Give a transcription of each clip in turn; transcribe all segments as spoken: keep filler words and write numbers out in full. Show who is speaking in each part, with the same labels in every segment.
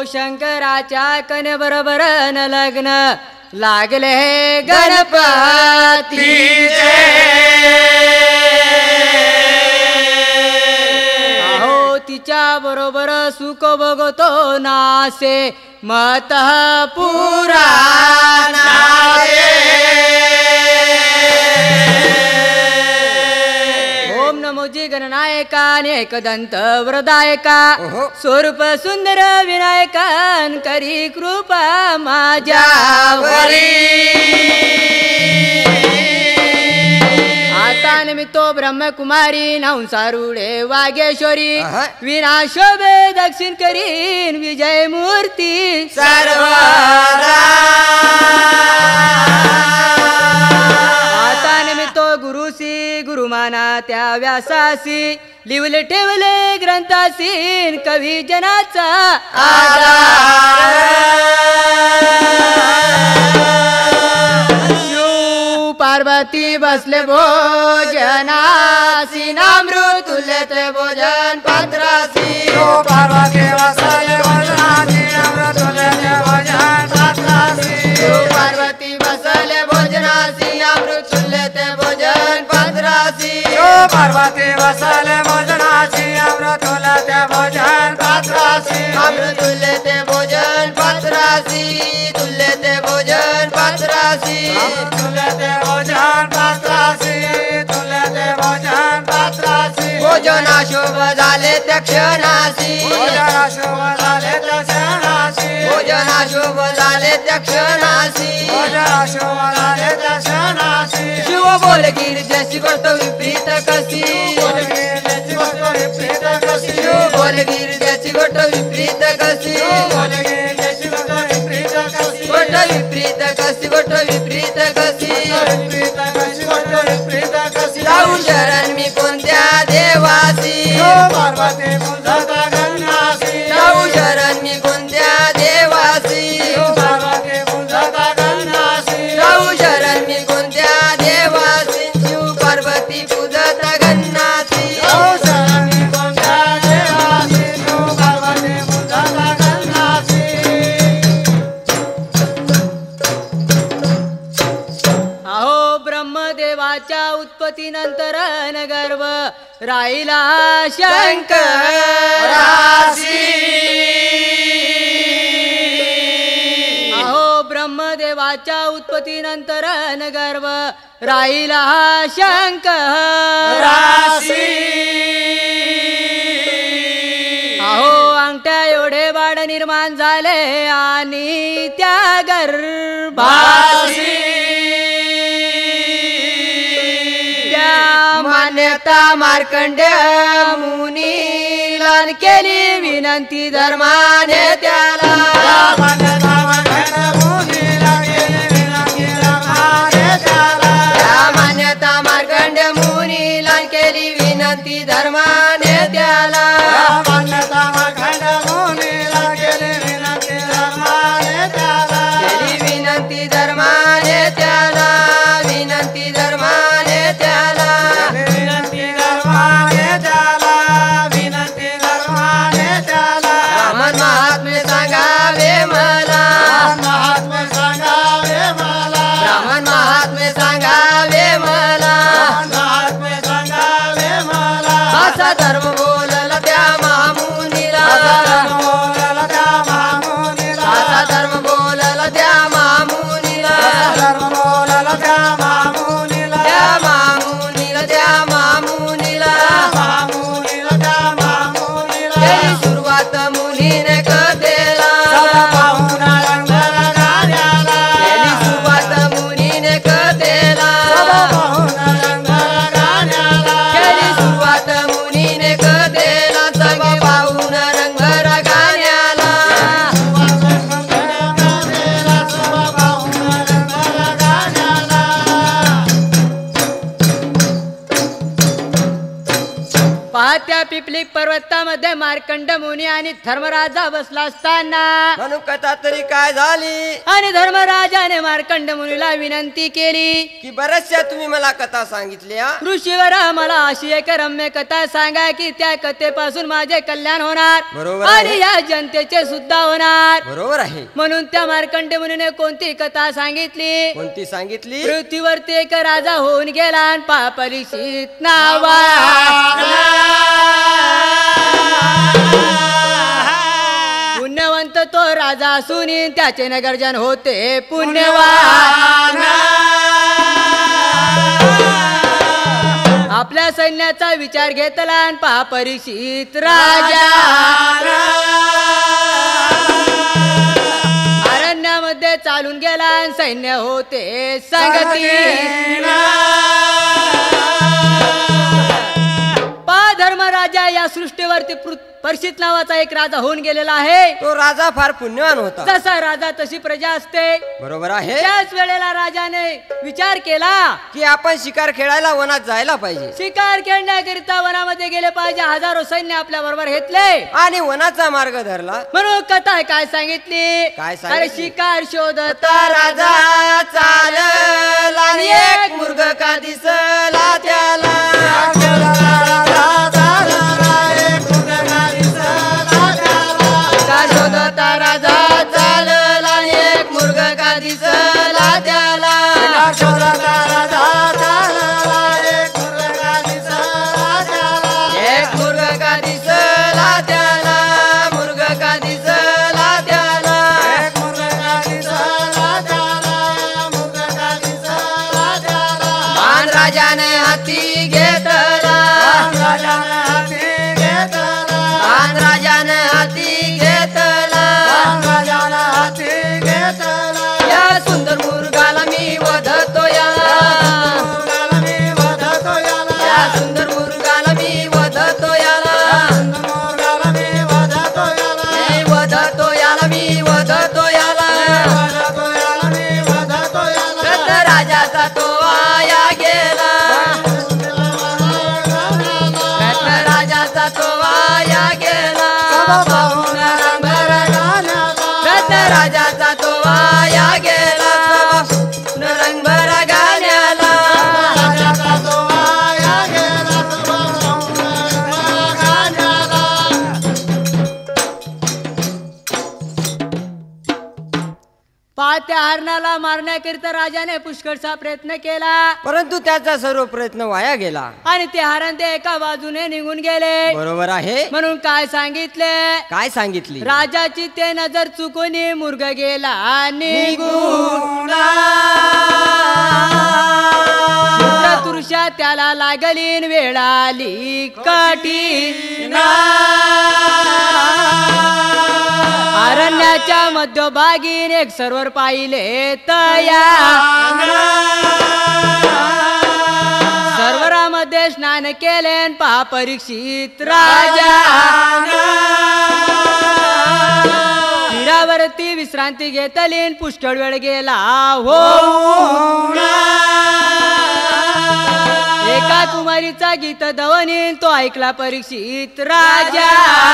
Speaker 1: शंकराच्या कने बरोबर न लग्न लागले हे गणपतीचे अहो तिच्या बरोबर सुख बघतो नासे मत पुराणाचे ओम नमोजी गणनायका एकदंत वरदायका स्वरूप सुंदर विनायकान करी कृपा माझ्यावरी आता निमित्तो ब्रह्मकुमारी नवसारुडे वागेश्वरी विनाशोभे दक्षिण करीन विजय मूर्ती सर्वदा आता निमित्तो गुरुसी गुरुमाना त्या व्यासासी लिवले ठेवले ग्रंथासीन कवी जनाचा आधार पार्वती बसले भोजनासी नामृत तुल्यते भोजन पात्रासी
Speaker 2: पार्वती बसले भोजनासी नामृत तुल्यते भोजन पात्रासी
Speaker 1: पार्वती बसले भोजनासी नामृत तुल्यते भोजन पात्रासी
Speaker 2: पार्वती बसले भोजनासी नामृत तुल्यते भोजन पात्रासी
Speaker 1: अमृत तुल्यते भोजन पात्रासी तुल्यते भोजन पात्रासी
Speaker 2: तुल्यते भोजन पात्रासी तुल्यते भोजन पात्रासी
Speaker 1: भोजना शुभ झाले त्या क्षणासी
Speaker 2: भोजना शुभ झाले त्या क्षणासी
Speaker 1: भोजना शुभ झाले त्या क्षणासी
Speaker 2: भोजना शुभ झाले त्या क्षणासी
Speaker 1: शिव बोल गिर जशी गोष्ट विपरीत कशी
Speaker 2: बोलगीर ज्याची गोष्ट विपरीत कशी
Speaker 1: शिव बोल गिर जशी गोष्ट विपरीत कशी
Speaker 2: बोलगीर ज्याची गोष्ट विपरीत कशी
Speaker 1: गोष्ट विपरीत कशी गोष्ट विपरीत कशी
Speaker 2: विपरीत कशी गोष्ट विपरीत कशी
Speaker 1: जाऊ शरण मी कोणत्या देवासी
Speaker 2: पार्वती मुंजाता गणासी
Speaker 1: जाऊ शरण मी कोणत्या देवासी
Speaker 2: पार्वती मुंजाता गणासी
Speaker 1: जाऊ शरण मी कोणत्या देवासी शिव पार्वती पूजत गन्नासी
Speaker 2: शरणी कोणत्या देवासी पार्वती मुंजाता गणासी
Speaker 1: अहो ब्रह्मदेवाच्या उत्पत्तीनंतर न गर्भ राहिला शंकरासी अहो ब्रह्मदेवाच्या उत्पत्तीनंतर न गर्भ राहिला शंकरासी अहो अंगठ्या एवढे बाळ निर्माण झाले आणि त्या गर्भासी मान्यता मार्कंड्य मुनीला केली विनंती धर्माने त्याला
Speaker 2: मान्यता मार्कंड्य मुनीला केली विनंती धर्माने त्याला
Speaker 1: मान्यता मार्कंड्य मुनीला केली विनंती धर्माने त्याला
Speaker 2: मान्यता मार्कंड्य मुनीला केली विनंती धर्माने त्याला
Speaker 1: केली विनंती धर्माने त्याला विनंती धर्माने त्याला
Speaker 2: विनंती धर्माने त्याला विनंती धर्माने त्याला
Speaker 1: ब्राह्मण महात्मे सांगावे मला
Speaker 2: महात्मे सांगावे मला
Speaker 1: ब्राह्मण महात्मे सांगावे मला
Speaker 2: महात्मे सांगावे मला
Speaker 1: असा धर्म बोलला त्या महामुनीला
Speaker 2: बोलला त्या महामुनीला
Speaker 1: असा धर्म बोलला त्या महामुनीला
Speaker 2: धर्म बोलला त्या महामुनीला
Speaker 1: त्या महामुनीला त्या महामुनीला
Speaker 2: महामुनीला त्या महामुनीला
Speaker 1: केली सुरुवात मुनीने कथेला
Speaker 2: पाहून रंगला गाण्याला
Speaker 1: केली सुरुवात मुनीने कथेला
Speaker 2: पाहून रंगला गाण्याला
Speaker 1: केली सुरुवात मुनीने कथेला सगळे पाहून रंगरा गाण्याला पाहत्या पिपली
Speaker 3: मांडलिक पर्वतामध्ये मार्कंड मुनी आणि धर्मराजा बसला असताना
Speaker 1: म्हणून कथा तरी काय झाली
Speaker 3: आणि धर्मराजाने मार्कंड मुनीला विनंती केली
Speaker 1: की बऱ्याचशा तुम्ही मला कथा सांगितल्या
Speaker 3: ऋषीवर मला अशी एक रम्य कथा सांगा की त्या कथेपासून माझे कल्याण होणार
Speaker 1: बरोबर आहे.
Speaker 3: आणि या जनतेचे सुद्धा होणार.
Speaker 1: बरोबर आहे.
Speaker 3: म्हणून त्या मार्कंड मुनीने कोणती कथा सांगितली
Speaker 1: कोणती सांगितली
Speaker 3: पृथ्वीवरती एक राजा होऊन गेला आणि पापरीक्षित नावा पुण्यवंत तो राजा असून त्याचे नगरजन होते पुण्यवान. आपल्या सैन्याचा विचार घेतला आणि पहा परीक्षित राजा अरण्यामध्ये चालून गेला आणि सैन्य होते संगती. पहा धर्मराजा या सृष्टीवरती परीक्षित नावाचा एक राजा होऊन गेलेला आहे.
Speaker 1: तो राजा फार पुण्यवान होता.
Speaker 3: जसा राजा तशी प्रजा असते.
Speaker 1: बरोबर आहे.
Speaker 3: त्याच वेळेला राजाने विचार केला
Speaker 1: की आपण शिकार खेळायला वनात जायला पाहिजे.
Speaker 3: शिकार खेळण्याकरिता वनामध्ये गेले पाहिजे. हजारो सैन्य आपल्या बरोबर घेतले
Speaker 1: आणि वनाचा मार्ग धरला.
Speaker 3: म्हणून कथा काय सांगितली
Speaker 1: काय
Speaker 3: अरे
Speaker 1: सांगितली?
Speaker 3: शिकार शोधता
Speaker 1: राजा चालला आणि एक मुर्ग का दिसला त्याला. शोधता राजा चालला आणि एक मुर्ग का दिसला त्याला. एक मुर्ग का दिसला त्याला. मुर्ग का दिसला त्याला. मान राजाने हाती घेतला. मान राजाने हाती या सुंदर मुर्गाला मी वधतो याला. या सुंदर मुर्गाला मी वधतो याला. मी वधतो याला. मी वधतो याला. रत्न राजाचा तो वाया गेला. रत्न राजाचा तो वाया गेला. रत्न राजाचा तो वाया गेला. रंगभर गाण्याला.
Speaker 3: पाहत्या हरणाला मारण्याकरिता राजाने पुष्कळचा प्रयत्न केला
Speaker 1: परंतु त्याचा सर्व प्रयत्न वाया गेला.
Speaker 3: आणि ते हरण ते एका बाजूने निघून गेले.
Speaker 1: बरोबर आहे.
Speaker 3: म्हणून काय सांगितले
Speaker 1: काय सांगितली
Speaker 3: राजाची ते नजर चुकून मुर्ग गेला निघून. तुरशा त्याला लागलीन वेळाली कठीण. अरण्याच्या मध्यभागीन एक सरोवर पाहिले तया. सरोवरामध्ये स्नान केले पहा परीक्षित राजा. तीरावरती विश्रांती घेतली पुष्कळ वेळ गेला हो. एका कुमारीचा गीत धवनी तो ऐकला परीक्षित राजा.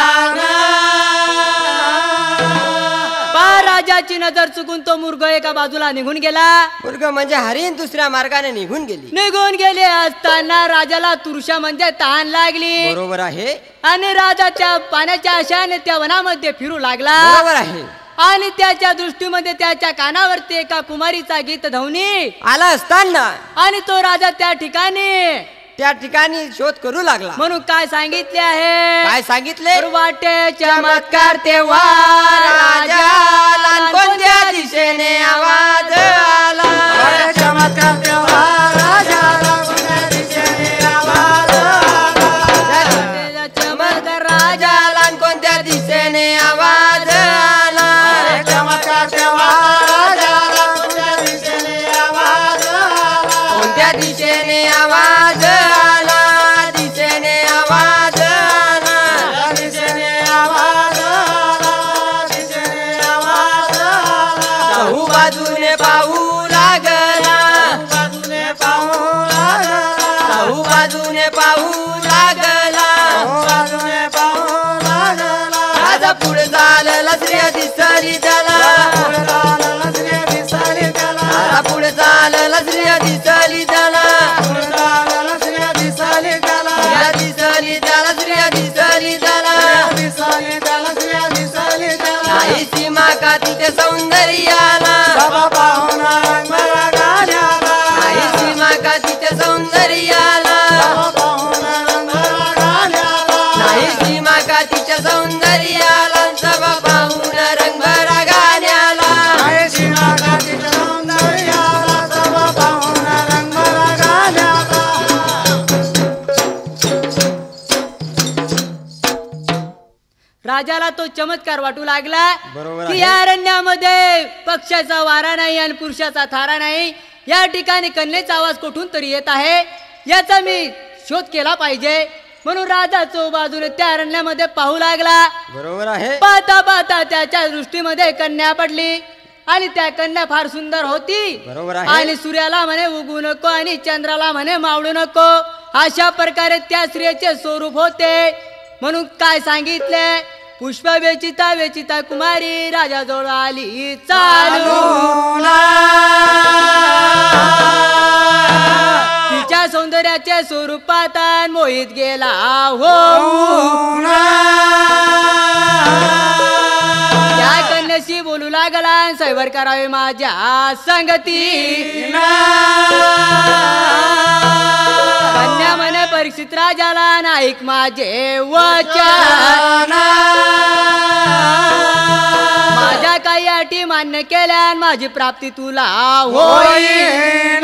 Speaker 3: पहा राजाची नजर चुकून तो मुर्ग एका बाजूला निघून गेला.
Speaker 1: मुर्ग म्हणजे हरिण दुसऱ्या मार्गाने निघून गेली.
Speaker 3: निघून गेले असताना राजाला तुरशा म्हणजे तहान लागली.
Speaker 1: बरोबर आहे.
Speaker 3: आणि राजा त्या पाण्याच्या आशाने त्या वनामध्ये फिरू लागला.
Speaker 1: बरोबर आहे.
Speaker 3: आणि त्याच्या दृष्टीमध्ये त्याच्या कानावरती एका कुमारीचा गीत ध्वनी
Speaker 1: आला असताना
Speaker 3: आणि तो राजा त्या ठिकाणी
Speaker 1: त्या ठिकाणी शोध करू लागला.
Speaker 3: म्हणून काय सांगितले आहे
Speaker 1: काय सांगितले
Speaker 3: वाटे चमत्कार तेव्हा
Speaker 1: राजाला कोणत्या दिशेने आवाज आला.
Speaker 2: चमत्कार तेव्हा राजाला कोणत्या दिशेने आवाज आला.
Speaker 3: चमत्कार
Speaker 1: राजाला कोणत्या दिशेने आवाज आला.
Speaker 2: चमत्कार तेव्हा राजाला कोणत्या दिशेने आवाज आला.
Speaker 1: कोणत्या दिशेने आवाज आला. दिशेने आवाज आला.
Speaker 2: दिशेने आवाज आला. दिशेने आवाज आला.
Speaker 1: चहू बाजूने पाहू लागला. श्री दिसली त्याला
Speaker 2: पुढे चालला श्री दिसली त्याला
Speaker 1: आता पुढे चालला श्री दिसली त्याला
Speaker 2: पुढे चालला श्री दिसली त्याला
Speaker 1: श्री दिसली त्याला श्री दिसली त्याला
Speaker 2: दिसली त्याला श्री दिसली त्याला
Speaker 1: नाही सीमा का तिथे सौंदर्याला
Speaker 2: सभा पाहून रंग गाण्याला
Speaker 1: नाही सीमा का तिथे सौंदर्याला
Speaker 2: सभा पाहून रंग गाण्याला
Speaker 1: नाही सीमा का तिच्या सौंदर्याला सभा पाहून रंगभरा गाण्याला
Speaker 2: आहे सीमा काठीच्या सौंदर्याला सभा पाहून रंग गाण्याला
Speaker 3: राजाला तो चमत्कार वाटू लागला
Speaker 1: बरोबर
Speaker 3: की
Speaker 1: आहे.
Speaker 3: या अरण्यामध्ये पक्षाचा वारा नाही आणि पुरुषाचा थारा नाही. या ठिकाणी कन्येचा आवाज कुठून तरी येत आहे. याचा मी शोध केला पाहिजे. म्हणून राजा चौबाजूने त्या अरण्यामध्ये पाहू लागला.
Speaker 1: बरोबर आहे.
Speaker 3: पाहता पाहता त्याच्या दृष्टीमध्ये कन्या पडली आणि त्या कन्या फार सुंदर होती.
Speaker 1: बरोबर आहे.
Speaker 3: आणि सूर्याला म्हणे उगू नको आणि चंद्राला म्हणे मावळू नको अशा प्रकारे त्या स्त्रियेचे स्वरूप होते. म्हणून काय सांगितले पुष्प वेचिता वेचिता कुमारी राजाजवळ आली चालू. तिच्या सौंदर्याचे स्वरूप पाहता मोहित गेला हो. त्या कन्याशी बोलू लागला सैवर करावे माझ्या संगती. कन्या म्हणे परीक्षित राजाला नाईक माझे वचन. माझ्या काही अटी मान्य केल्या माझी प्राप्ती तुला होईल.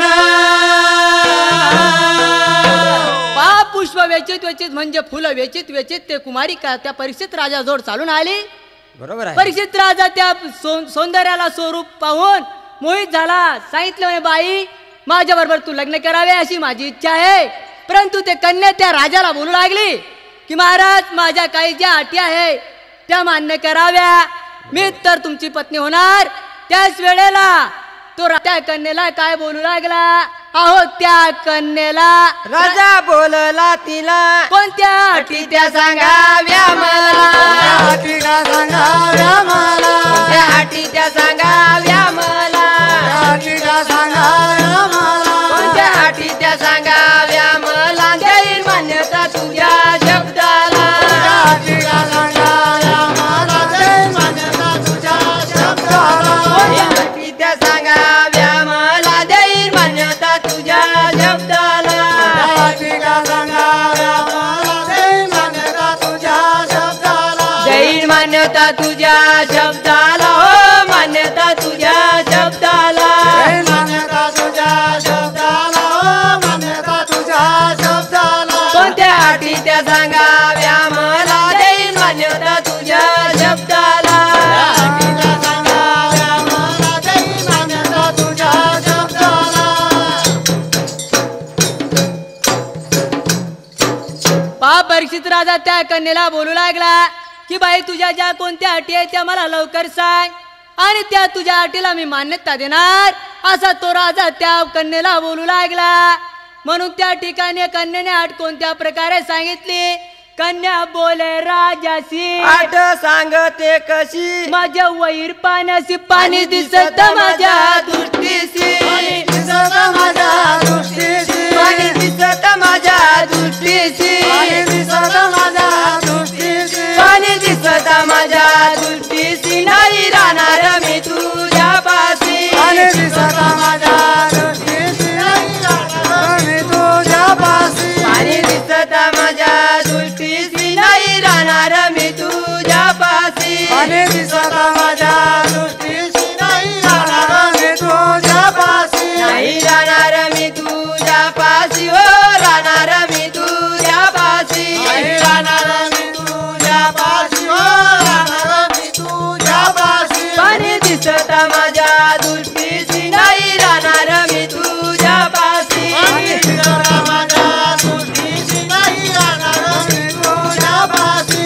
Speaker 3: पा पुष्प वेचित वेचित म्हणजे फुलं वेचित वेचित ते कुमारी का त्या परीक्षित राजा जोड चालून आली.
Speaker 1: बरोबर आहे.
Speaker 3: परीक्षित राजा त्या सौ- सौंदर्याला स्वरूप पाहून मोहित झाला. सांगितलं म्हणे बाई माझ्या बरोबर तू लग्न करावे अशी माझी इच्छा आहे. परंतु ते कन्या त्या राजाला बोलू लागली की महाराज माझ्या काही ज्या अटी आहे त्या मान्य कराव्या. मी तर तुमची पत्नी होणार. त्याच वेळेला तो रा- त्या कन्येला काय बोलू लागला अहो त्या कन्येला
Speaker 1: राजा बोलला तिला
Speaker 3: कोणत्या अटी त्या सांगाव्या मला.
Speaker 2: टीका सांगाव्या मला
Speaker 1: त्या अटी त्या सांगाव्या मला.
Speaker 2: टीका सांगाव्या मला
Speaker 1: कोणत्या अटी त्या सांगाव्या मला. देईल मान्यता तुझ्या शब्दाला.
Speaker 2: टीका सांगाव्या मला जय मान्यता तुझ्या शब्दाला
Speaker 1: अटी त्या सांगाव्या मला. देईल मान्यता तुझ्या शब्दाला.
Speaker 2: टीका सांगाव्या मला जय मान्यता तुझ्या शब्दाला
Speaker 1: देईल मान्यता तुझ्या शब्दाला. हो मान्यता तुझ्या शब्दाला.
Speaker 2: जय मान्यता तुझ्या शब्दाला हो मान्यता तुझ्या शब्दाला
Speaker 1: कोणत्या अटी त्या सांगाव्या मला. देईल मान्यता तुझ्या शब्दाला.
Speaker 2: टीका सांगाव्या मला जय मान्यता तुझ्या शब्दाला
Speaker 3: पा परीक्षित राजा त्या कन्येला बोलू लागला की बाई तुझ्या ज्या कोणत्या अटी आहेत त्या मला लवकर सांग आणि त्या तुझ्या अटीला मी मान्यता देणार असा तो राजा त्या कन्येला बोलू लागला. म्हणून त्या ठिकाणी कन्येने अट कोणत्या प्रकारे सांगितली. कन्या बोले राजाशी
Speaker 1: आठ सांगते कशी.
Speaker 3: माझ्या वैर पाण्याशी पाणी दिसत माझ्या दृष्टीशी.
Speaker 2: दिसत माझ्या दृष्टीशी
Speaker 1: पाणी दिसत माझ्या दृष्टीशी.
Speaker 2: पाणी दिसत माझ्या दृष्टीशी
Speaker 1: पाणी दिसत माझ्या दृष्टीशी. नाही राहणार मी तुझ्या पाशी.
Speaker 2: पाणी दिसत माझ्या दृष्टीशी नाही राहणार मी तुझ्या पाशी
Speaker 1: पाणी दिसत माझ्या दृष्टीशी. नाही राहणार मी तुझ्या पाशी.
Speaker 2: पाणी दिसत माझ्या दृष्टीशी नाही राहणार मी तुझ्या पाशी
Speaker 1: नाही राहणार मी तुझ्या पाशी. हो राहणार मी तुझ्या पाशी.
Speaker 2: नाही राहणार मी तुझ्या पाशी हो राहणार मी तुझ्या पाशी
Speaker 1: पाणी दिसत माझ्या दृष्टीशी. नाही राहणार मी तुझ्या पाशी.
Speaker 2: पाणी दिसत माझ्या दृष्टीशी नाही राहणार मी तुझ्या पाशी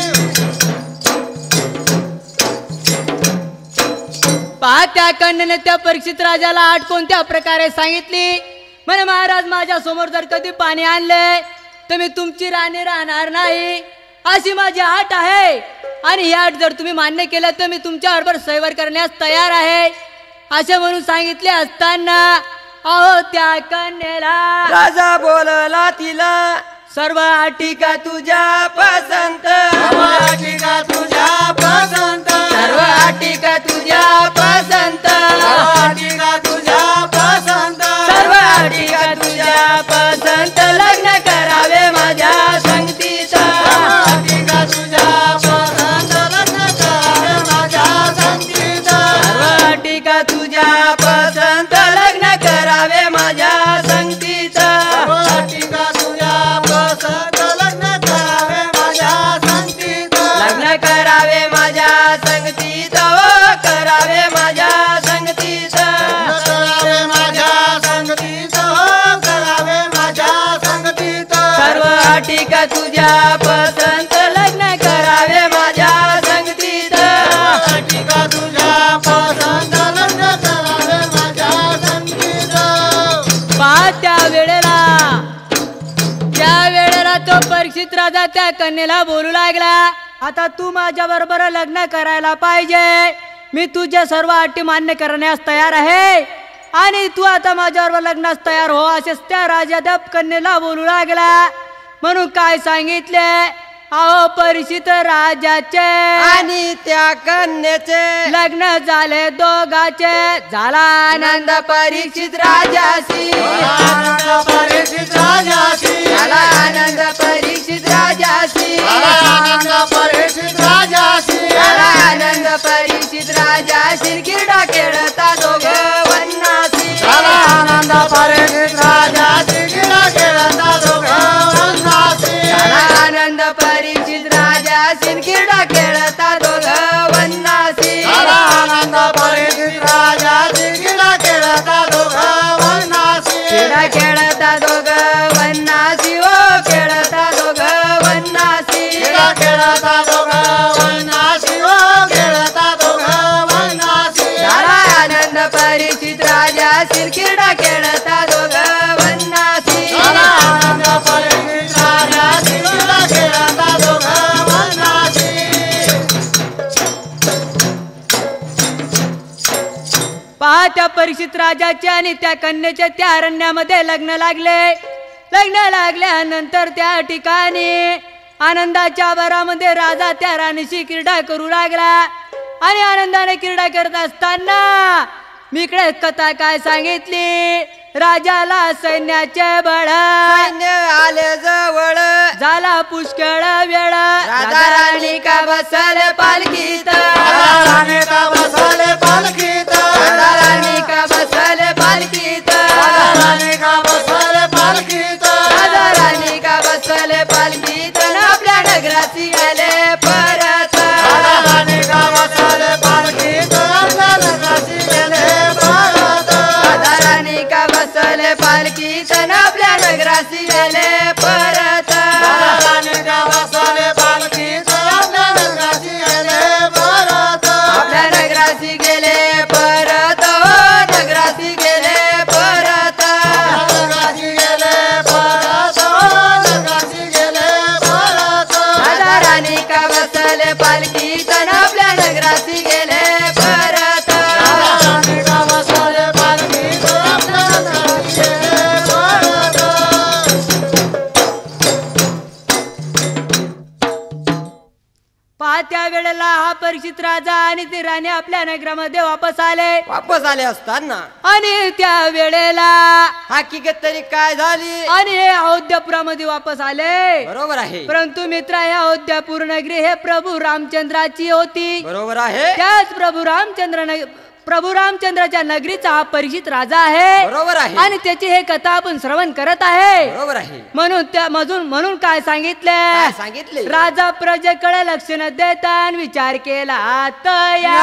Speaker 3: पहा त्या कन्येने त्या परीक्षित राजाला आठ कोणत्या प्रकारे सांगितली. म्हणे महाराज माझ्या समोर जर कधी पाणी आणले तर मी तुमची राणी राहणार नाही अशी माझी आट आहे. आणि ही अट जर तुम्ही मान्य केलं तर मी तुमच्या बरोबर सहीवर करण्यास तयार आहे असे म्हणून सांगितले असताना अहो त्या कन्येला
Speaker 1: राजा बोलला तिला
Speaker 3: सर्व अटी
Speaker 1: का तुझ्या पसंत
Speaker 2: अटी का तुझ्या पसंत
Speaker 1: सर्व अटी का तुझ्या पसंत
Speaker 2: अटी का तुझ्या पसंत
Speaker 1: सर्व अटी का तुझ्या पसंत लग्न करावे माझ्या संगतीचा
Speaker 2: अटी का तुझ्या पसंत लग्न करावे माझ्या संगतीचा
Speaker 1: सर्व अटी का तुझ्या पसंत लग्न करावे माझ्या संगतीचा
Speaker 2: अटी का तुझ्या पसंत लग्न करावे माझ्या संगतीचा
Speaker 1: लग्न करावे माझ्या संगतीचा ओ करावे माझ्या संगतीचा
Speaker 2: करावे माझ्या संगतीचा हो करावे माझ्या संगतीचा
Speaker 1: सर्व अटी का तुझ्या पसंत लग्न करावे माझ्या संगतीचा
Speaker 2: अटी का तुझ्या पसंत लग्न करावे माझ्या संगतीचा
Speaker 3: पहा त्या वेळेला त्या वेळेला तो परीक्षित राजा त्या कन्येला बोलू लागला आता तू माझ्या बरोबर लग्न करायला पाहिजे मी तुझ्या सर्व अटी मान्य करण्यास तयार आहे आणि तू आता माझ्याबरोबर लग्नास तयार हो असेच त्या राजा त्या कन्येला बोलू लागला म्हणून काय सांगितले अहो परीक्षित राजाचे
Speaker 1: आणि त्या कन्येचे
Speaker 3: लग्न झाले दोघाचे झाला आनंद
Speaker 1: परीक्षित राजाशी
Speaker 2: आनंद परीक्षित राजाशी
Speaker 1: झाला आनंद परीक्षित राजाशी
Speaker 2: आनंद परीक्षित राजाशी
Speaker 1: झाला आनंद परीक्षित राजाशी क्रीडा खेळता दोघ वन्नासी
Speaker 2: झाला आनंद परीक्षित राजाशी क्रीडा खेळता दोघं वनवासी
Speaker 1: झाला आनंद परीक्षित राजाशी क्रीडा खेळता दोघ वन्नासी
Speaker 2: झाला आनंद परीक्षित राजाशी क्रीडा खेळता दोघं वनवासी
Speaker 1: क्रीडा खेळता दोघ वन्नासी ओ खेळता दोघ वन्नासी
Speaker 2: क्रीडा खेळता दोघं वनवासी हो खेळता दोघं वनवासी
Speaker 1: झाला आनंद परीक्षित राजाशी क्रीडा खेळता दोघ वन्नासी
Speaker 2: झाला आनंद परीक्षित राजाशी क्रीडा खेळता दोघं वनवासी
Speaker 3: पहा त्या परीक्षित राजाचे आणि त्या कन्येचे त्या अरण्यामध्ये लग्न लागले लग्न लागल्यानंतर त्या ठिकाणी आनंदाच्या भरामध्ये राजा त्या राणीशी क्रीडा करू लागला आणि आनंदाने क्रीडा करत असताना मी इकडे कथा काय सांगितली राजाला सैन्याचे बळ
Speaker 1: सैन्य आले जवळ
Speaker 3: झाला पुष्कळ वेळ
Speaker 1: राजा राणी का बसल पालखीत
Speaker 2: राणी का बसले पालखीत
Speaker 1: राजा राणी का बसल पालखीत
Speaker 2: राणी का बसले पालखीत
Speaker 1: राजा राणी का बसल पालखीत न आपल्या नगराची गेले परत
Speaker 2: राणी का बसले पालखीत आपल्या नगराची गेले परत
Speaker 1: राजा राणी का बसल पालखीत न आपल्या नगराची गेले परत
Speaker 2: राणी का बसले पालखीत आपल्या नगराची गेले परत
Speaker 1: आपल्या नगराची गेले परत ओ नगराची गेले परत
Speaker 2: नगराची गेले परत नगराची गेले परत
Speaker 1: राजा राणी का बसल पालखीत न आपल्या नगराची गेले परत
Speaker 2: राणी का बसले पालखीत आपल्या नगराची गेले परत
Speaker 3: पहा त्या वेळेला हा परीक्षित राजा आणि ती राणी आपल्या नगरामध्ये वापस आले
Speaker 1: वापस आले असताना
Speaker 3: आणि त्या वेळेला
Speaker 1: हकीकत तरी काय झाली
Speaker 3: आणि हे अयोध्यापुरामध्ये वापस आले
Speaker 1: बरोबर आहे
Speaker 3: परंतु मित्र हे अयोध्यापूर नगरी हे प्रभू रामचंद्राची होती
Speaker 1: बरोबर आहे
Speaker 3: त्याच प्रभू रामचंद्र नग- प्रभू रामचंद्राच्या नगरीचा हा परीक्षित राजा आहे
Speaker 1: बरोबर आहे
Speaker 3: आणि त्याची हे कथा आपण श्रवण करत आहे
Speaker 1: बरोबर आहे
Speaker 3: म्हणून त्या मधून म्हणून काय सांगितले
Speaker 1: काय सांगितले
Speaker 3: राजा प्रजेकडे लक्ष न देता आणि विचार केला तया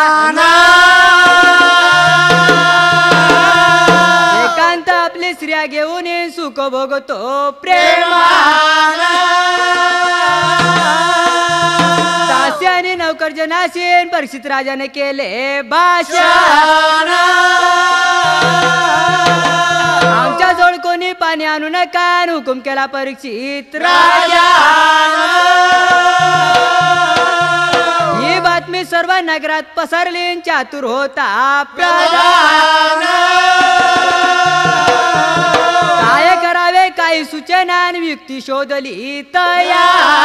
Speaker 3: एकांत आपली स्त्रिया घेऊन ये सुख भोगतो प्रेमा दासी आणि नौकर जनाशीन परीक्षित राजाने केले भाषण आमच्या जोड कोणी पाणी आणू नका आणि हुकुम केला परीक्षित राजा बातमी सर्व नगरात पसरली चातुर होता प्रधान काय करावे काही सूचना आणि युक्ती शोधली तया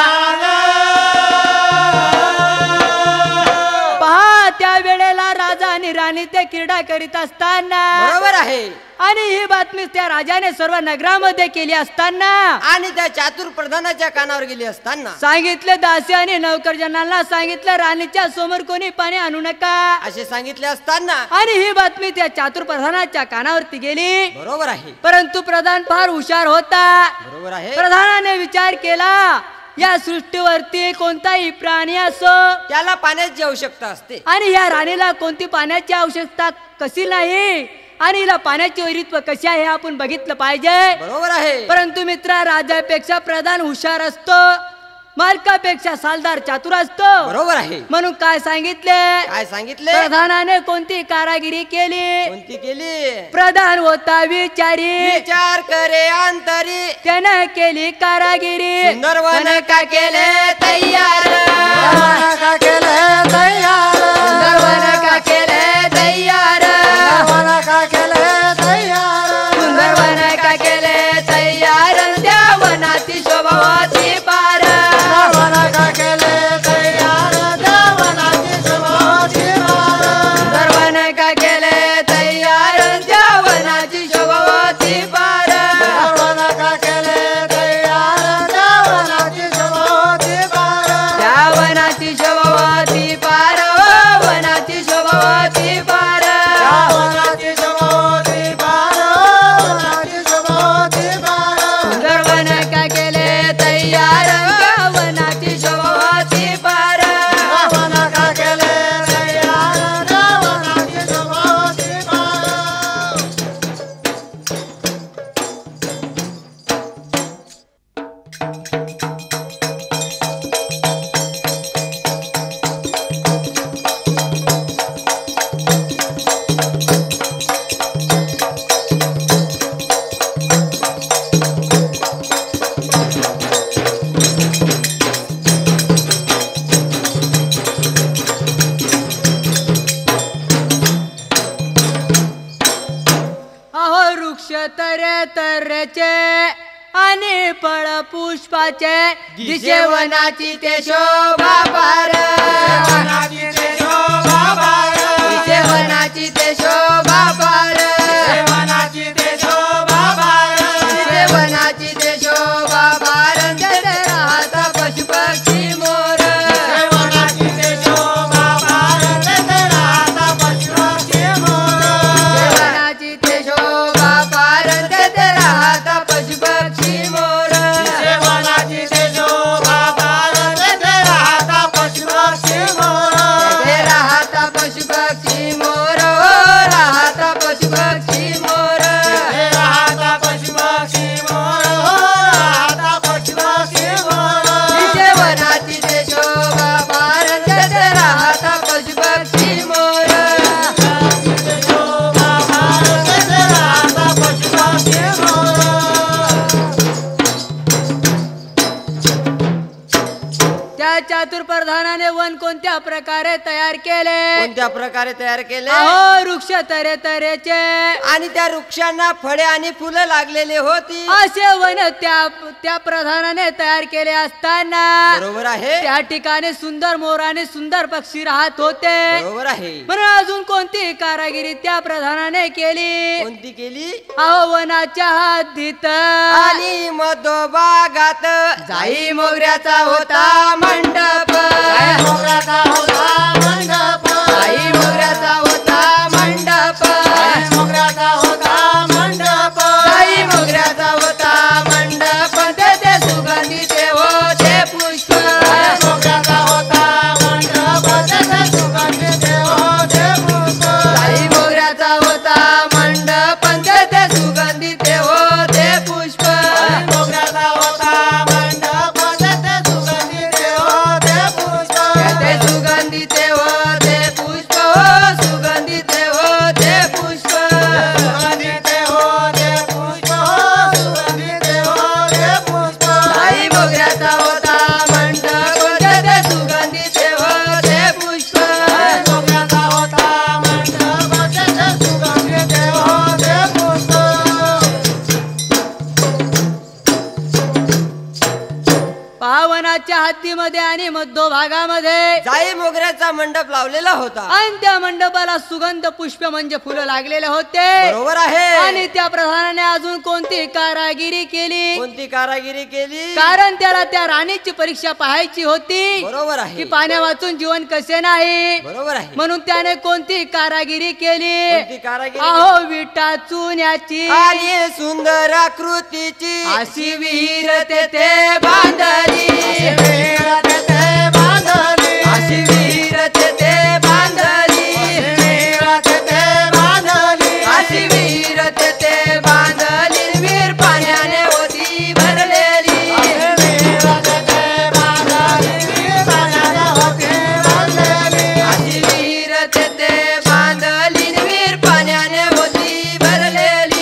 Speaker 3: पहा त्या वेळेला राजा आणि राणी ते क्रीडा करीत असताना
Speaker 1: बरोबर आहे
Speaker 3: आणि ही बातमी त्या राजाने सर्व नगरामध्ये केली असताना
Speaker 1: आणि त्या चातुर प्रधानाच्या कानावर गेली असताना
Speaker 3: सांगितले दासी आणि नौकरजनांना सांगितलं राणीच्या समोर कोणी पाणी आणू नका
Speaker 1: असे सांगितले असताना
Speaker 3: आणि ही बातमी त्या चातुर प्रधानाच्या कानावरती गेली
Speaker 1: बरोबर आहे
Speaker 3: परंतु प्रधान फार हुशार होता
Speaker 1: बरोबर आहे
Speaker 3: प्रधानाने विचार केला या सृष्टीवरती कोणताही प्राणी असो
Speaker 1: त्याला पाण्याची आवश्यकता असते
Speaker 3: आणि या राणीला कोणती पाण्याची आवश्यकता कशी नाही आणि हिला पाण्याची वैरित्व कशी आहे हे आपण बघितलं पाहिजे
Speaker 1: बरोबर आहे
Speaker 3: परंतु मित्रा राजापेक्षा प्रधान हुशार असतो मालकापेक्षा सालदार चातुर असतो
Speaker 1: बरोबर आहे
Speaker 3: म्हणून काय सांगितले
Speaker 1: काय सांगितले
Speaker 3: प्रधानाने कोणती कारागिरी केली
Speaker 1: कोणती केली
Speaker 3: प्रधान होता विचारी
Speaker 1: विचार करे अंतरी
Speaker 3: त्यानं केली कारागिरी
Speaker 1: सुंदर वन का केले तयार
Speaker 2: का केले तयार
Speaker 1: सुंदर वन का केले तयार
Speaker 2: वन का केले तयार
Speaker 1: सुंदर वन का केले तयार त्या वनाची शोभावती पार
Speaker 2: वन का केले तयार देवनाची शोभावती पार
Speaker 1: सुंदर वन का केले तयार त्या वनाची शोभावती पार
Speaker 2: वन का केले तयार देवनाची शोभावती पार
Speaker 1: त्या वनाची शोभावती पार वनाची शोभावती पार
Speaker 2: वनाची शोभावती पार वनाची शोभावती पार
Speaker 1: सुंदर वन का केले तयार वनाची शोभावती पार
Speaker 2: वन का केले तयार देवनाची शोभावती पार
Speaker 3: अहो वृक्ष तरे तऱ्हेचे आणि फळ पुष्पाचे दिशे वनाची ते शोभा पार
Speaker 2: वनाची ते शोभा पार
Speaker 1: दिशे वनाची ते शोभा पार
Speaker 2: वनाची ते शोभा पार
Speaker 1: दिशे वनाची ते शोभा पार तेथे राहता पशु पक्षी मोर
Speaker 2: वनाची ते शोभा पार तेथे राहता पशुपक्षी मोर
Speaker 1: दिशे वनाची ते शोभा पार तेथे राहता पशु पक्षी मोर
Speaker 2: वनाची ते शोभा पार तेथे राहता पशुपक्षी मोर
Speaker 1: तेथे राहता पशु पक्षी मोर राहता पशु पक्षी मोर
Speaker 2: तेथे राहता पशुपक्षी मोर राहता पशुपक्षी मोर
Speaker 1: दिशे वनाची ते शोभा पार तेथे राहता पशु पक्षी मोर
Speaker 2: शोभा पार तेथे राहता पशुपक्षी मोर
Speaker 3: त्या चातुर प्रधानाने वन कोणत्या प्रकारे तयार केले
Speaker 1: कोणत्या प्रकारे तयार केले
Speaker 3: अहो वृक्ष तरे तऱ्हेचे
Speaker 1: आणि त्या वृक्षांना फळे आणि फुलं लागलेली होती
Speaker 3: असे वन त्या त्या प्रधानाने तयार केले असताना
Speaker 1: बरोबर आहे
Speaker 3: त्या ठिकाणी सुंदर मोर आणि सुंदर पक्षी राहत होते
Speaker 1: बरोबर आहे
Speaker 3: म्हणून अजून कोणती कारागिरी त्या प्रधानाने केली
Speaker 1: कोणती केली
Speaker 3: अहो वनाच्या हद्दीत
Speaker 1: आणि मधोबागात जाई मोगऱ्याचा होता मंडप
Speaker 2: मोगऱ्याचा होता मंडप
Speaker 1: जाई मोगऱ्याचा होता मंडप
Speaker 2: मोगऱ्याचा होता मंडप
Speaker 1: जाई मोगऱ्याचा होता मंडप तेथे सुगंधी ते होते पुष्प
Speaker 2: मोगऱ्याचा होता मंडप तेथे सुगंधी देव होते पुष्प
Speaker 1: जाई मोगऱ्याचा होता मंडप तेथे सुगंधी ते होते पुष्प
Speaker 2: मोगऱ्याचा होता मंडप तेथे सुगंधी देव होते पुष्प
Speaker 1: तेथे सुगंधी ते होते
Speaker 3: हातीमध्ये आणि मध्य भागामध्ये
Speaker 1: जाई मोगऱ्याचा मंडप लावलेला होता
Speaker 3: आणि त्या मंडपाला सुगंध पुष्प म्हणजे फुलं लागलेले होते
Speaker 1: बरोबर आहे
Speaker 3: आणि त्या प्रधानाने अजून कोणती कारागिरी केली
Speaker 1: कोणती कारागिरी केली
Speaker 3: कारण त्याला त्या राणीची परीक्षा पाहायची होती
Speaker 1: बरोबर
Speaker 3: की
Speaker 1: आहे
Speaker 3: पाण्या वाचून जीवन कसे नाही
Speaker 1: बरोबर आहे
Speaker 3: म्हणून त्याने कोणती कारागिरी केली
Speaker 1: कोणती कारागिरी
Speaker 3: अहो विटा चुन्याची
Speaker 1: आणि सुंदर आकृतीची
Speaker 3: अशी विहीर तेथे बांधली
Speaker 1: अशी विहीर तेथे बांधली अशी विहीर तेथे बांधली विहीर पाण्याने होती भरलेली अशी विहीर तेथे बांधली विहीर पाण्याने होती भरलेली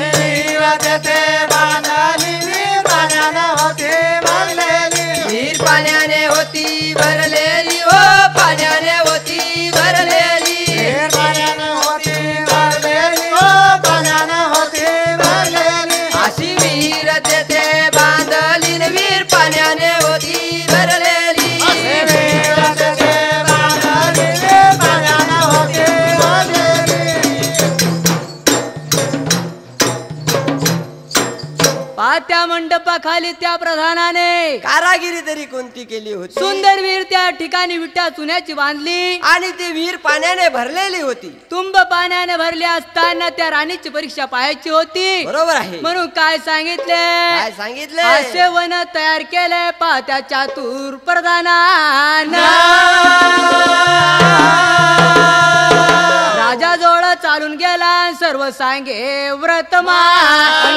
Speaker 1: विहीर पाण्याने होती भरलेली हो पाण्याने होती भरलेली अशी विहीर तेथे बांधली विहीर पाण्याने होती भरलेली
Speaker 3: पात्या मंडपाखाली त्या प्रधानाने
Speaker 1: कारागिरी तरी कोणती केली होती
Speaker 3: सुंदर विहीर त्या ठिकाणी विटा चुन्याची बांधली
Speaker 1: आणि ती विहीर पाण्याने भरलेली होती
Speaker 3: तुंब पाण्याने भरले असताना त्या राणीची परीक्षा पाहायची होती
Speaker 1: बरोबर आहे
Speaker 3: म्हणून काय सांगितले
Speaker 1: काय सांगितले
Speaker 3: असे वन तयार केले पात्या चातुर प्रधानान राजा जोड चालून गेला सर्व सांगे व्रतमान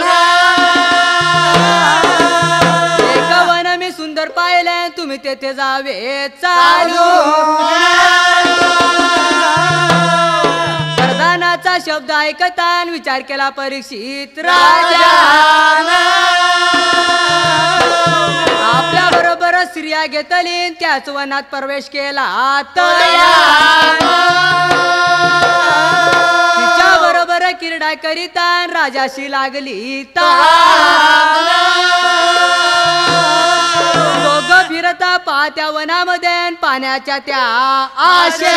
Speaker 3: एक वन मी सुंदर पाहिले तुम्ही तेथे जावे चालू प्रधानाचा शब्द ऐकतान विचार केला परीक्षित राजा आपल्या बरोबर स्त्रिया घेतली त्याच वनात प्रवेश केला तया तिच्या बरोबर क्रीडा करीता राजाशी लागली ता दोघं फिरता पाहत्या वनामध्ये पाण्याच्या त्या आशे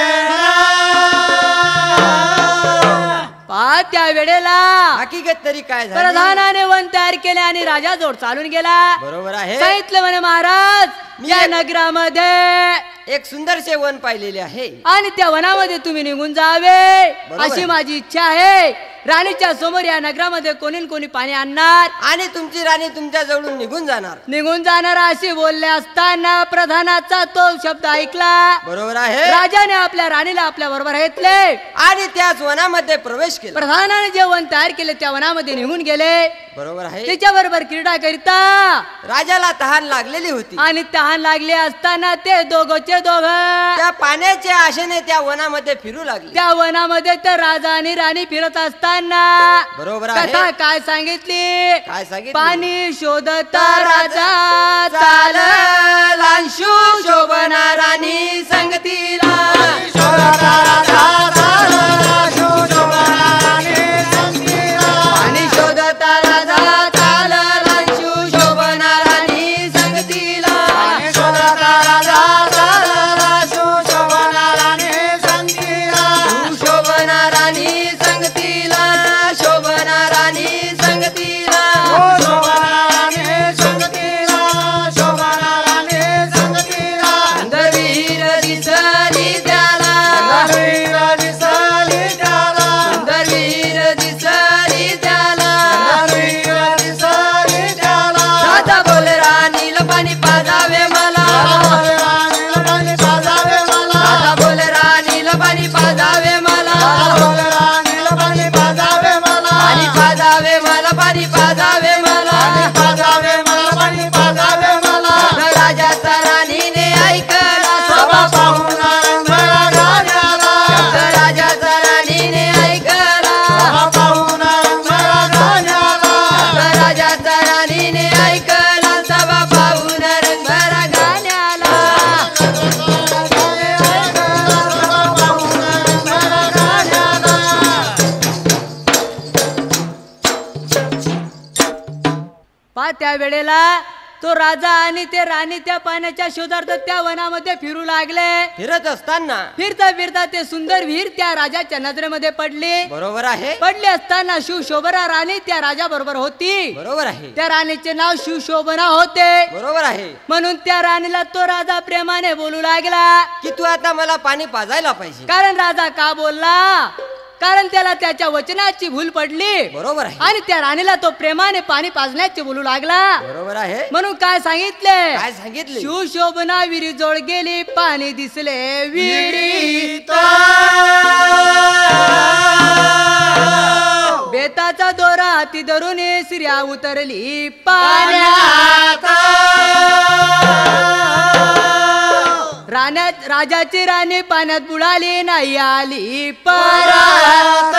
Speaker 3: पाहत्या वेळेला
Speaker 1: हकीकत तरी काय झाली
Speaker 3: प्रधानाने वन तयार केले आणि राजा जोड चालून गेला
Speaker 1: बरोबर आहे
Speaker 3: सांगितलं म्हणे महाराज
Speaker 1: मी
Speaker 3: या
Speaker 1: एक-
Speaker 3: नगरामध्ये
Speaker 1: एक सुंदरसे वन पाहिलेले आहे
Speaker 3: आणि त्या वनामध्ये तुम्ही निघून जावे
Speaker 1: बरोबर
Speaker 3: अशी
Speaker 1: आहे.
Speaker 3: माझी इच्छा आहे राणीच्या समोर या नगरामध्ये कोणी न कोणी पाणी आणणार
Speaker 1: आणि तुमची राणी तुमच्या जवळून निघून जाणार
Speaker 3: निघून जाणार अशी बोलले असताना प्रधानाचा तो शब्द ऐकला
Speaker 1: बरोबर आहे
Speaker 3: राजाने आपल्या राणीला आपल्या बरोबर घेतले
Speaker 1: आणि त्याच वनामध्ये प्रवेश केला
Speaker 3: प्रधानाने जे वन तयार केले त्या वनामध्ये निघून गेले
Speaker 1: बरोबर आहे
Speaker 3: त्याच्या बरोबर क्रीडा करिता
Speaker 1: राजाला तहान लागलेली होती
Speaker 3: आणि तहान लागली असताना ते दोघंचे दोघ
Speaker 1: त्या पाण्याच्या आशेने त्या वनामध्ये फिरू लागले
Speaker 3: त्या वनामध्ये तर राजा आणि राणी फिरत असताना
Speaker 1: बरोबर
Speaker 3: कथा
Speaker 1: आहे
Speaker 3: काय सांगितली
Speaker 1: काय सांगितले
Speaker 3: पाणी शोधता राजा
Speaker 1: चाल
Speaker 3: चाल
Speaker 1: लांशू शोभना राणी संगतीला पाणी शोधता राजा चाल लांशू शोभना राणी संगतीला शोभना राणी संगतीला शोभना राणी संगतीला सुंदर वीर दिसली त्याला सुंदर वीर दिसली त्याला राजा बोल राणीला पाणी पाजावे मला राजा बोल राणीला पाणी पाजावे मला पाणी पाजावे मला पाणी पाजावे मला राजाचा राणीने ऐकला शब्द राजाचा राणीने ऐकला शब्द राजाचा राणीने ऐकला सभा पाहून रंगभरा गाण्याला
Speaker 3: पा त्या वेळेला तो राजा आणि ते राणी त्या पाण्याच्या शोधार्थ त्या वनामध्ये फिरू लागले.
Speaker 1: फिरत असताना
Speaker 3: फिरता फिरता ते सुंदर विहीर त्या राजाच्या नजरेमध्ये पडली.
Speaker 1: बरोबर आहे,
Speaker 3: पडली असताना शिवशोभना राणी त्या राजा बरोबर होती.
Speaker 1: बरोबर आहे,
Speaker 3: त्या राणीचे नाव शिवशोभना होते.
Speaker 1: बरोबर आहे.
Speaker 3: म्हणून त्या राणीला तो राजा प्रेमाने बोलू लागला
Speaker 1: की तू आता मला पाणी पाजायला पाहिजे.
Speaker 3: कारण राजा का बोलला, कारण त्याला त्याच्या वचनाची भूल पडली.
Speaker 1: बरोबर आहे,
Speaker 3: आणि त्या राणीला तो प्रेमाने पाणी पाजण्याचे बोलू लागला.
Speaker 1: बरोबर आहे.
Speaker 3: म्हणून काय सांगितले,
Speaker 1: काय सांगितले?
Speaker 3: शिवशोभना विहिरी जोड गेली, पाणी दिसले विहिरीत. बेताचा दोरा हाती धरून स्त्रिया उतरली पाण्यात. राण्यात राजाची राणी पाण्यात बुडाली, नाही आली परत.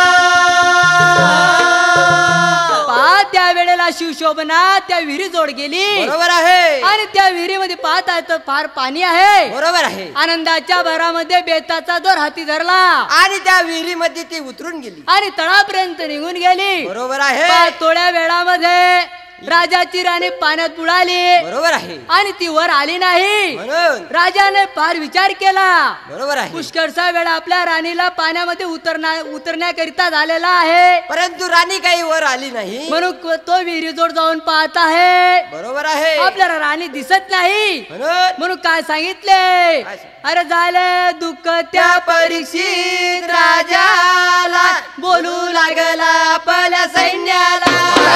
Speaker 3: पहा त्या वेळेला शिवशोभना त्या विहिरी जोड गेली.
Speaker 1: बरोबर आहे,
Speaker 3: आणि त्या विहिरीमध्ये पाहत आहे तर फार पाणी आहे.
Speaker 1: बरोबर आहे.
Speaker 3: आनंदाच्या भरामध्ये बेताचा दोर हाती धरला
Speaker 1: आणि त्या विहिरीमध्ये ती उतरून गेली
Speaker 3: आणि तळापर्यंत निघून गेली.
Speaker 1: बरोबर आहे,
Speaker 3: पहा, थोड्या वेळामध्ये राजाची राणी पाण्यात बुडाली.
Speaker 1: बरोबर आहे.
Speaker 3: आणि ती वर आली नाही.
Speaker 1: म्हणून
Speaker 3: राजाने फार विचार केला.
Speaker 1: बरोबर आहे.
Speaker 3: पुष्कळसा वेळा आपल्या राणीला पाण्यामध्ये उतरण्या उतरण्याकरिता झालेला आहे,
Speaker 1: परंतु राणी काही वर आली नाही.
Speaker 3: म्हणून तो विहिरीजोड जाऊन पाहत आहे.
Speaker 1: बरोबर आहे.
Speaker 3: आपल्याला राणी दिसत नाही.
Speaker 1: म्हणून
Speaker 3: म्हणून काय सांगितले,
Speaker 1: काय सांगितले?
Speaker 3: अरे झाले दुःख त्या परीक्षित राजाला, बोलू लागला आपल्या सैन्याला.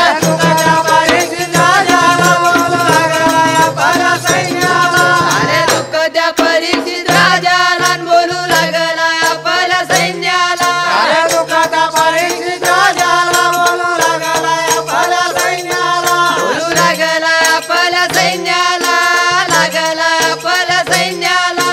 Speaker 3: अरे दुःख त्या परीक्षित राजाला, बोलू लागला आपल्या सैन्याला. बोलू लागला आपल्या सैन्याला, लागला आपल्या सैन्याला.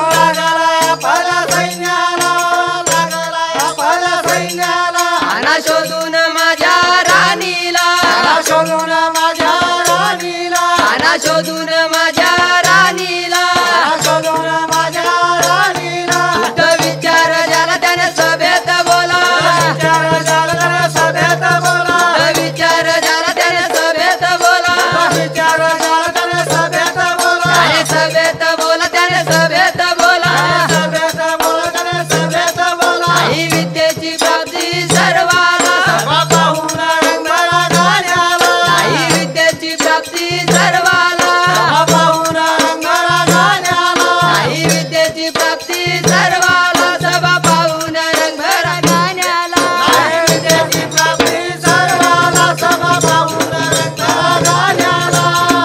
Speaker 3: आणा शोधून माझ्या राणीला,
Speaker 2: शोधून माझ्या राणीला,
Speaker 3: आणा शोधून माझ्या राणीला.
Speaker 2: शोधून माझ्या राणीला.
Speaker 3: कुठं विचार ज्याला त्याने सभेत बोला,
Speaker 2: विचार झाला सभेत बोला,
Speaker 3: कुठं विचार ज्याला त्याने सभेत बोला.
Speaker 2: विचार झाला त्याने सभेत बोला,
Speaker 3: त्याने सभेत बोला, त्याने सभेत बोला.
Speaker 2: सभेत बोला, त्याने सभेत बोला.
Speaker 3: आई विद्येची प्राप्ती सर्वाला,
Speaker 2: सभा पाहून रंगला गाण्याला,
Speaker 3: आई विद्येची प्राप्ती सर्वाला,
Speaker 2: सभा पाहून रंगला गाण्याला,
Speaker 3: आई विद्येची प्राप्ती सर्वाला. सभा पाहून रंगभरा गाण्याला.
Speaker 2: विद्येची प्राप्ती सर्वाला, सभा पाहून रंगला गाण्याला.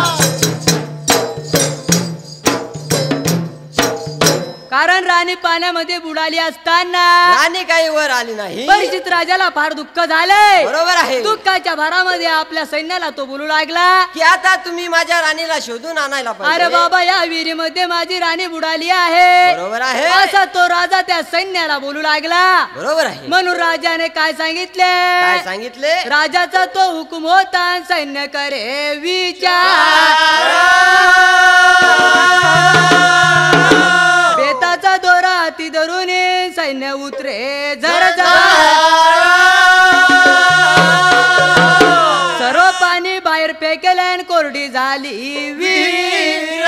Speaker 3: कारण राणी पाण्यामध्ये बुडाली असताना
Speaker 1: राणी काही वर आली नाही.
Speaker 3: परीक्षित राजाला फार दुःख झाले.
Speaker 1: बरोबर आहे.
Speaker 3: दुःखाच्या भरामध्ये आपल्या सैन्याला तो बोलू लागला,
Speaker 1: की आता तुम्ही माझ्या राणीला शोधून आणायला
Speaker 3: अरे
Speaker 1: पाहिजे.
Speaker 3: बाबा, या विहिरीमध्ये माझी राणी बुडाली आहे.
Speaker 1: बरोबर आहे,
Speaker 3: असा तो राजा त्या सैन्याला बोलू लागला.
Speaker 1: बरोबर आहे.
Speaker 3: म्हणून राजाने काय सांगितले,
Speaker 1: काय सांगितले?
Speaker 3: राजाचा तो हुकुम होता, सैन्य करे विचार. बेताचा दोरा हाती धरून सैन्य उतरे जर सर्व पाणी बाहेर फेकले आणि कोरडी झाली विहीर.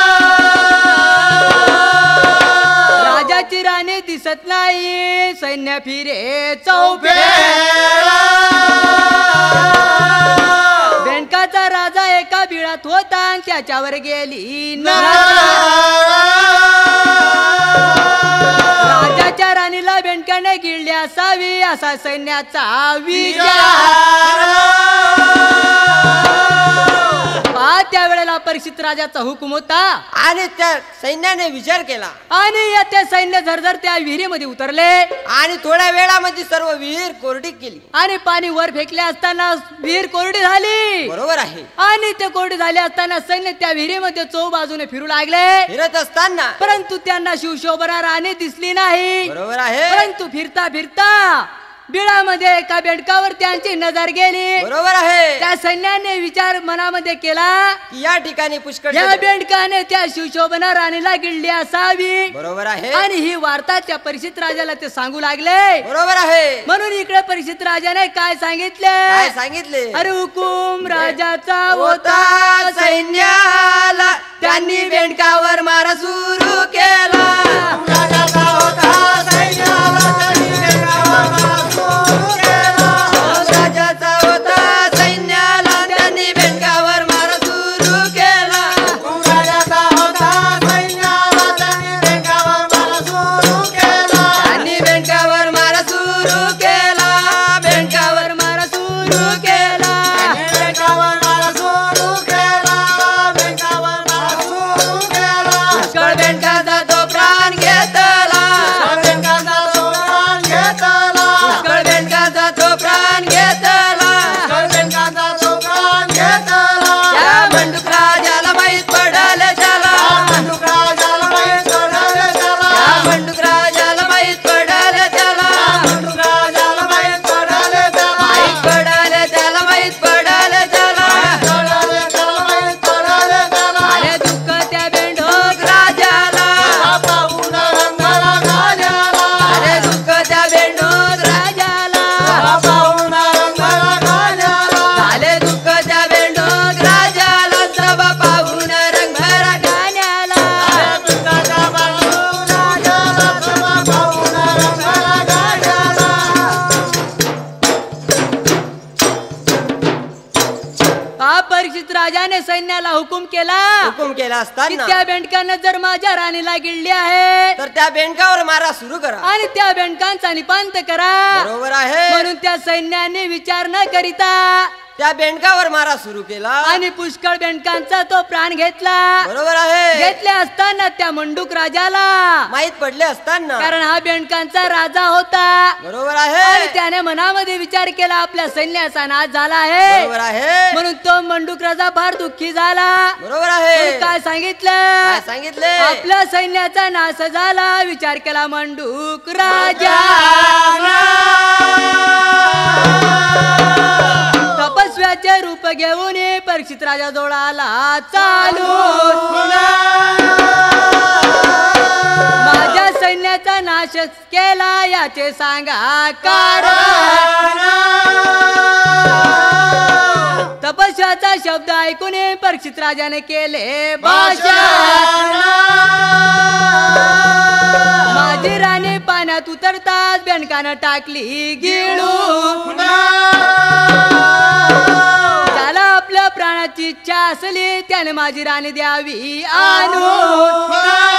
Speaker 3: राजाची राणी दिसत नाही, सैन्य फिरे चौफेर. बेंडकाचा राजा एका बिळात होता आणि त्याच्यावर गेली नजर. राजाच्या राणीला बेंडकाने गिळली असावी असा सैन्याचा विचार. पहा, त्या वेळेला परीक्षित राजाचा हुकुम होता.
Speaker 1: आणि त्या सैन्याने विचार केला
Speaker 3: आणि या त्या सैन्य झरझर त्या विहिरीमध्ये उतरले
Speaker 1: आणि थोड्या वेळामध्ये सर्व विहीर कोरडी केली.
Speaker 3: आणि पाणी वर फेकले असताना विहीर कोरडी झाली.
Speaker 1: बरोबर आहे.
Speaker 3: आणि ते कोरडी झाले असताना सैन्य त्या विहिरीमध्ये चौ बाजूने फिरू लागले.
Speaker 1: फिरत असताना
Speaker 3: परंतु त्यांना शिवशोभना राणी दिसली नाही.
Speaker 1: बरोबर आहे.
Speaker 3: परंतु फिरता फिरता बिळामध्ये एका बेडकावर त्यांची नजर गेली.
Speaker 1: बरोबर आहे.
Speaker 3: त्या सैन्याने विचार मनामध्ये केला
Speaker 1: की या ठिकाणी पुष्कळ
Speaker 3: या बेडकाने त्या शिवशोभना राणीला गिळली असावी.
Speaker 1: बरोबर आहे.
Speaker 3: आणि ही वार्ता त्या परीक्षित राजाला ते सांगू लागले.
Speaker 1: बरोबर आहे.
Speaker 3: म्हणून इकडे परीक्षित राजाने काय सांगितले?
Speaker 1: काय सांगितले?
Speaker 3: अरे हुकुम राजाचा
Speaker 1: होता
Speaker 3: होता
Speaker 1: सैन्याला त्यांनी बेंडकावर मारा सुरू केला.
Speaker 2: राजाचा होता सैन्याला त्यांनी बेंडकावर मारा सुरू केला.
Speaker 1: राजाचा होता सैन्याला त्यांनी बेंडकावर मारा सुरू केला.
Speaker 2: राजाचा होता सैन्याला त्यांनी बेंडकावर मारा सुरू केला.
Speaker 1: त्यांनी बेंडकावर मारा सुरू केला. बेंडकावर मारा सुरू केला.
Speaker 2: बेंडकावर मारा सुरू केला. बेंडकावर मारा सुरू केला.
Speaker 1: पुष्कळ बेंडकाचा तो प्राण घेतला.
Speaker 2: बेंडकाचा तो प्राण घेतला.
Speaker 1: पुष्कळ बेंडकाचा तो प्राण घेतला.
Speaker 2: बेंडकाचा तो प्राण घेतला.
Speaker 1: या बंडूक राजाला माहीत पडल त्याला.
Speaker 2: बंडूक राजाला माहीत पडलं त्याला.
Speaker 1: या बंडूक राजाला माहीत पडल त्याला.
Speaker 2: बंडूक राजाला माहीत पडलं त्याला.
Speaker 1: माहीत पडल त्याला. माहीत पडल त्याला.
Speaker 2: पडलं त्याला, माहीत पडलं त्याला.
Speaker 3: अरे दुःख त्या बेंडोक
Speaker 1: राजाला.
Speaker 2: पाहून रंगाला गाण्याला.
Speaker 1: अरे दुःख त्या बेंडूक राजाला.
Speaker 2: पाहून रंगाला गाण्याला.
Speaker 3: झाले दुःख त्या बेंडोक
Speaker 1: राजाला सभा पाहून रंगभरा
Speaker 3: गाण्याला.
Speaker 2: पित्ताच्या बाजून राजाला सभा पाहून रंगाला गाण्याला.
Speaker 3: हा परीक्षित राजाने सैन्याला हुकुम केला
Speaker 1: हुकुम केला
Speaker 3: की
Speaker 1: असताना
Speaker 3: त्या बेंडकानं जर माझ्या राणीला गिळली आहे
Speaker 1: तर त्या बेंडकावर मारा सुरू करा.
Speaker 3: आणि त्या बेंडकांचा निपांत करा.
Speaker 1: बरोबर आहे.
Speaker 3: म्हणून त्या सैन्याने विचार न करिता
Speaker 1: त्या बेंडकावर मारा सुरू केला.
Speaker 3: आणि पुष्कळ बेंडकांचा तो प्राण घेतला.
Speaker 1: बरोबर आहे.
Speaker 3: घेतले असताना त्या मंडूक राजाला
Speaker 1: माहीत पडले असताना
Speaker 3: कारण हा बेंडकांचा राजा होता
Speaker 1: बरोबर
Speaker 3: आणि
Speaker 1: आहे.
Speaker 3: त्याने मनामध्ये विचार केला आपल्या सैन्याचा नाश झाला आहे.
Speaker 1: बरोबर आहे.
Speaker 3: म्हणून तो मंडूक राजा फार दुःखी झाला.
Speaker 1: बरोबर आहे.
Speaker 3: म्हणून काय सांगितलं?
Speaker 1: काय सांगितले?
Speaker 3: आपल्या सैन्याचा नाश झाला. विचार केला मंडूक राजा. तपस्व्याचे रूप घेऊन परीक्षित राजा जवळ आला चालून. माझ्या सैन्याचा नाश केला याचे सांगा कारण. तपस्याचा शब्द ऐकून परीक्षित राजाने केले भाषण. माझी राणी पाण्यात उतरताच बेंडकानं टाकली गिळून. त्याला आपल्या प्राणाची इच्छा असली त्याने माझी राणी द्यावी आणून.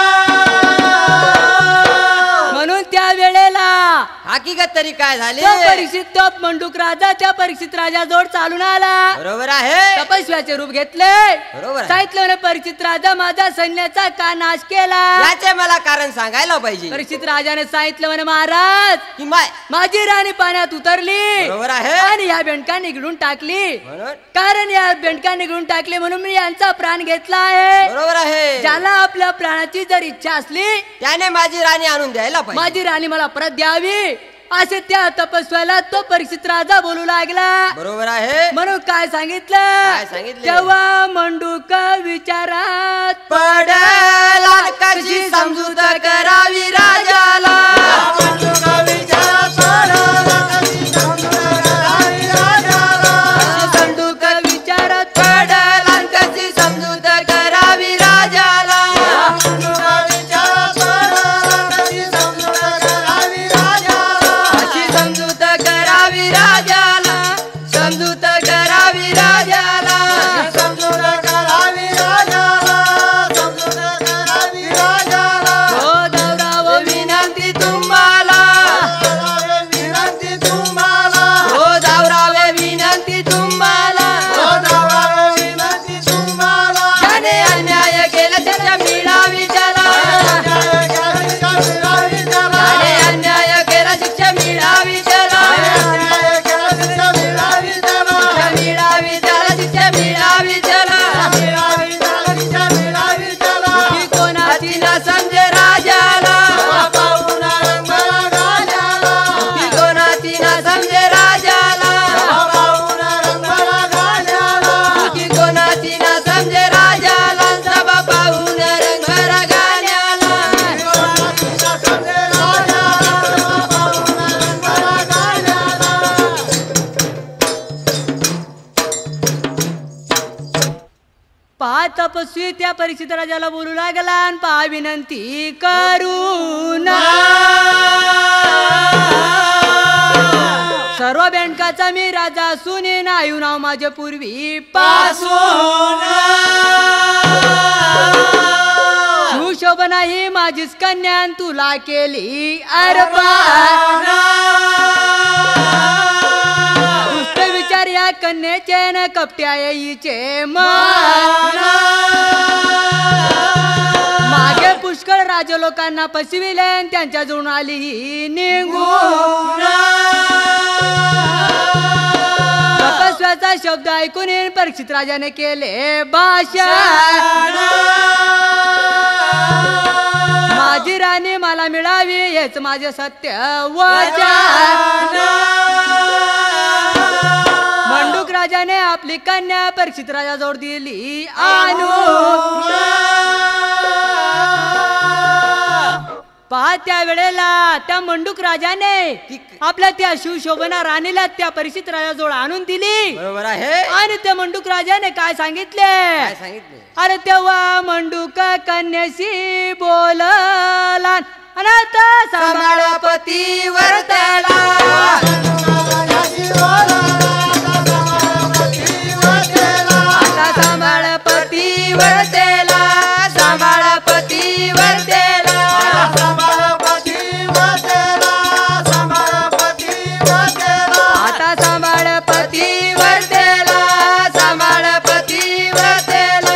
Speaker 3: म्हणून त्या वेळेला
Speaker 1: हकीकत तरी काय झाली?
Speaker 3: तो परीक्षित तो मंडूक राजा त्या परीक्षित राजा जोड चालून आला.
Speaker 1: बरोबर आहे.
Speaker 3: तपस्व्याचे रूप घेतले.
Speaker 1: बरोबर आहे.
Speaker 3: सांगितलं परीक्षित राजा माझा सैन्याचा का नाश केला?
Speaker 1: याचे मला कारण सांगायला पाहिजे.
Speaker 3: परीक्षित राजाने सांगितलं म्हणे महाराज
Speaker 1: की माय
Speaker 3: माझी राणी पाण्यात उतरली
Speaker 1: बरोबर आहे.
Speaker 3: आणि या बेंडकाने गिळून टाकली.
Speaker 1: म्हणून
Speaker 3: कारण या बेंडकाने गिळून टाकले म्हणून मी यांचा प्राण घेतला आहे.
Speaker 1: बरोबर आहे.
Speaker 3: ज्याला आपल्या प्राणाची जर इच्छा असली
Speaker 1: त्याने माझी राणी आणून द्यायला पाहिजे.
Speaker 3: माझी राणी मला परत द्यावी असे त्या तपस्व्याला तो परीक्षित राजा बोलू लागला.
Speaker 1: बरोबर आहे.
Speaker 3: म्हणून काय सांगितलं?
Speaker 1: काय सांगितले?
Speaker 3: तेव्हा मंडूक विचारात
Speaker 1: पडला कशी समजूत करावी राजाला.
Speaker 2: बंडूक विचारात पडला कशी समजूत करावी राजाला.
Speaker 3: मंडूक विचारात
Speaker 1: पडला कशी समजूत करावी राजाला.
Speaker 2: बंडूक विचारात पडला कशी समजूत करावी राजाला.
Speaker 1: अशी समजूत करावी राजाला. समजूत करावी राजाला.
Speaker 2: समजूत करावी राजाला. समजूत करावी राजाला.
Speaker 3: हो दौराव
Speaker 1: विनंती तुम्हाला.
Speaker 2: विनंती तुम्हाला.
Speaker 1: हो दावरावे विनंती तुम्हाला.
Speaker 2: विनंती तुम्हाला.
Speaker 1: ज्याने अन्याय केला त्याच्या मिळावी त्याला. ज्याने अन्याय केला शिक्षा मिळावी त्याला. शिक्षा मिळावी त्याला. शिक्षा मिळावी त्याला. ही कोणाची न समजे राजाला. ही कोणाची न
Speaker 3: तपस्वी त्या परीक्षित राजाला बोलू लागला आणि पहा विनंती करून सर्व बँकाचा मी राजा असून नायू नाव माझे पूर्वी पासून सुशोभना ही माझीच कन्या तुला केली अर्पण दुष्ट विचार या कन्येचे न कपट्या येईचे मन मागे पुष्कळ राज लोकांना पसविले त्यांच्या जवळून आली ही निघून तपस्व्याचा शब्द ऐकून परीक्षित राजाने केले भाषण माझी राणी मला मिळावी हेच माझे सत्य वचन मंडूक राजाने आपली कन्या परीक्षित राजाजवळ दिली आणून पहा त्या वेळेला त्या मंडूक राजाने आपल्या त्या शिवशोभना राणीला त्या परीक्षित राजाजवळ आणून दिली.
Speaker 1: बरोबर आहे.
Speaker 3: आणि त्या मंडूक राजाने काय सांगितले
Speaker 1: काय सांगितले?
Speaker 3: अरे तेव्हा मंडूक कन्याशी बोलला अनाथ
Speaker 1: सांभाळपती वर्तला आता सांभाळपती वर्तेला सांभाळपती वर्तेला आता सांभाळपती वर्तेला सांभाळपती वर्तेला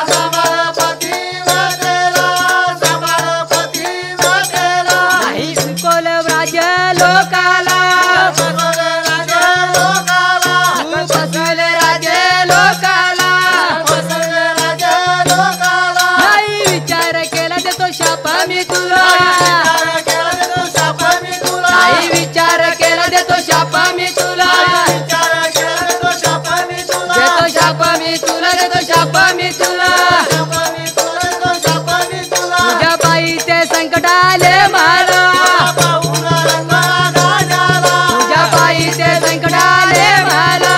Speaker 1: नाही सुकोल राज लोकाला फसवल राज लोकाला नाही विचार केला देतो शाप मी तुला नाही विचार केला देतो शाप मी तुला देतो शाप मी तुला देतो शाप मी तुला तुझ्या पायीचे संकट आले मला तुझ्या पायीचे संकट आले मला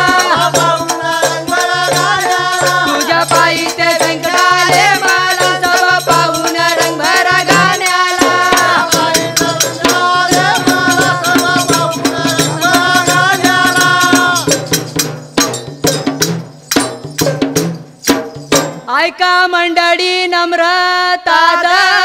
Speaker 1: तुझ्या पायीचे संकट आले मला सर्व पाहून रंग भरा गाण्याला ऐका मंडळी नम्रता